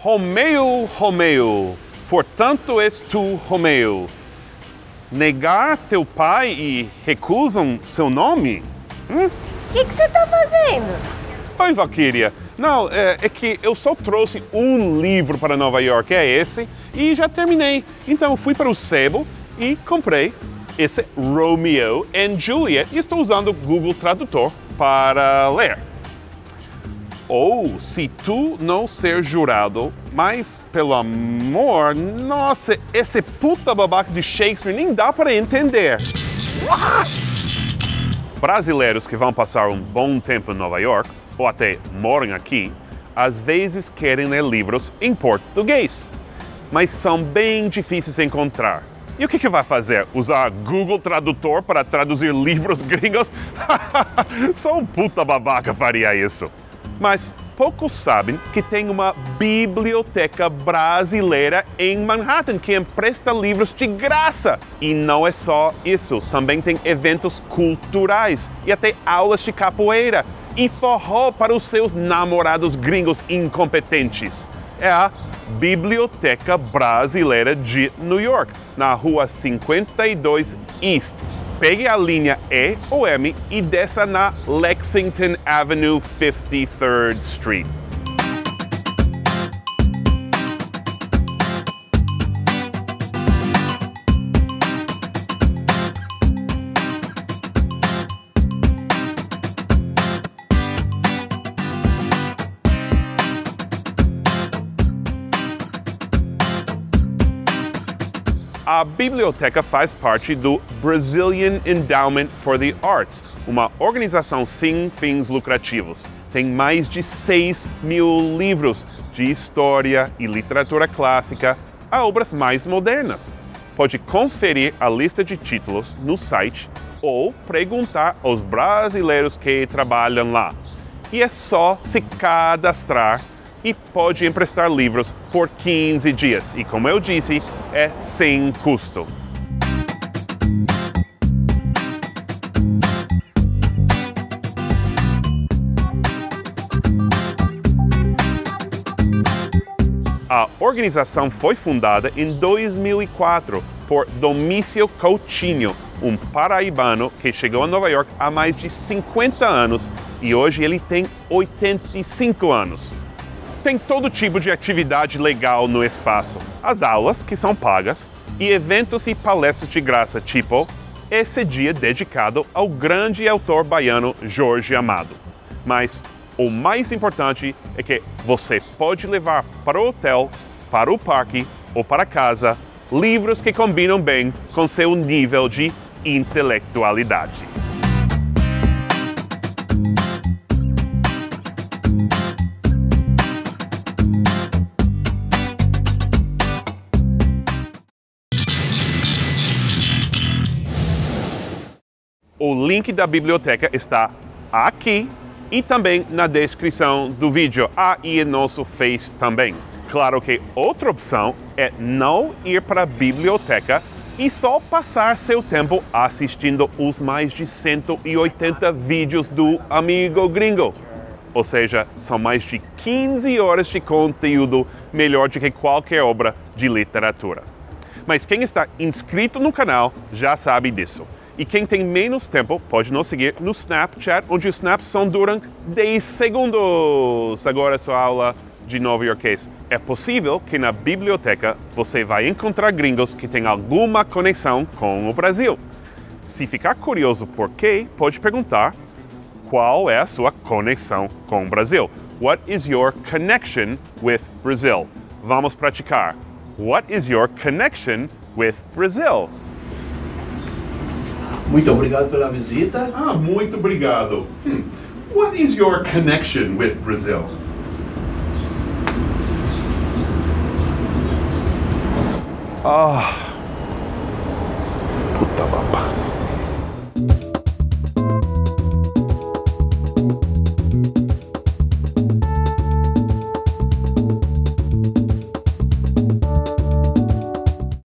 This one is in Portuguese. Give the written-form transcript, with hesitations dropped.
Romeu, Romeu, portanto és tu, Romeu. Negar teu pai e recusam seu nome? O que você tá fazendo? Oi, Valkyria. Não, é que eu só trouxe um livro para Nova York, é esse, e já terminei. Então fui para o sebo e comprei esse Romeo and Juliet e estou usando o Google Tradutor para ler. Ou, se tu não ser jurado, mas pelo amor, nossa, esse puta babaca de Shakespeare nem dá para entender. Brasileiros que vão passar um bom tempo em Nova York, ou até moram aqui, às vezes querem ler livros em português, mas são bem difíceis de encontrar. E o que vai fazer? Usar Google Tradutor para traduzir livros gringos? Só um puta babaca faria isso. Mas poucos sabem que tem uma biblioteca brasileira em Manhattan que empresta livros de graça. E não é só isso, também tem eventos culturais e até aulas de capoeira e forró para os seus namorados gringos incompetentes. É a Biblioteca Brasileira de New York, na rua 52 East. Pegue a linha E ou M e desça na Lexington Avenue 53rd Street. A biblioteca faz parte do Brazilian Endowment for the Arts, uma organização sem fins lucrativos. Tem mais de 6.000 livros de história e literatura clássica a obras mais modernas. Pode conferir a lista de títulos no site ou perguntar aos brasileiros que trabalham lá. E é só se cadastrar e pode emprestar livros por 15 dias. E como eu disse, é sem custo. A organização foi fundada em 2004 por Domício Coutinho, um paraibano que chegou a Nova York há mais de 50 anos e hoje ele tem 85 anos. Tem todo tipo de atividade legal no espaço. As aulas, que são pagas, e eventos e palestras de graça, tipo esse dia dedicado ao grande autor baiano Jorge Amado. Mas o mais importante é que você pode levar para o hotel, para o parque ou para casa livros que combinam bem com seu nível de intelectualidade. O link da biblioteca está aqui e também na descrição do vídeo. E em nosso Face também. Claro que outra opção é não ir para a biblioteca e só passar seu tempo assistindo os mais de 180 vídeos do Amigo Gringo. Ou seja, são mais de 15 horas de conteúdo melhor do que qualquer obra de literatura. Mas quem está inscrito no canal já sabe disso. E quem tem menos tempo pode nos seguir no Snapchat, onde os snaps só duram 10 segundos. Agora é sua aula de nova-iorquês. É possível que na biblioteca você vai encontrar gringos que têm alguma conexão com o Brasil. Se ficar curioso por quê, pode perguntar qual é a sua conexão com o Brasil. What is your connection with Brazil? Vamos praticar. What is your connection with Brazil? Muito obrigado pela visita. Muito obrigado. What is your connection with Brazil?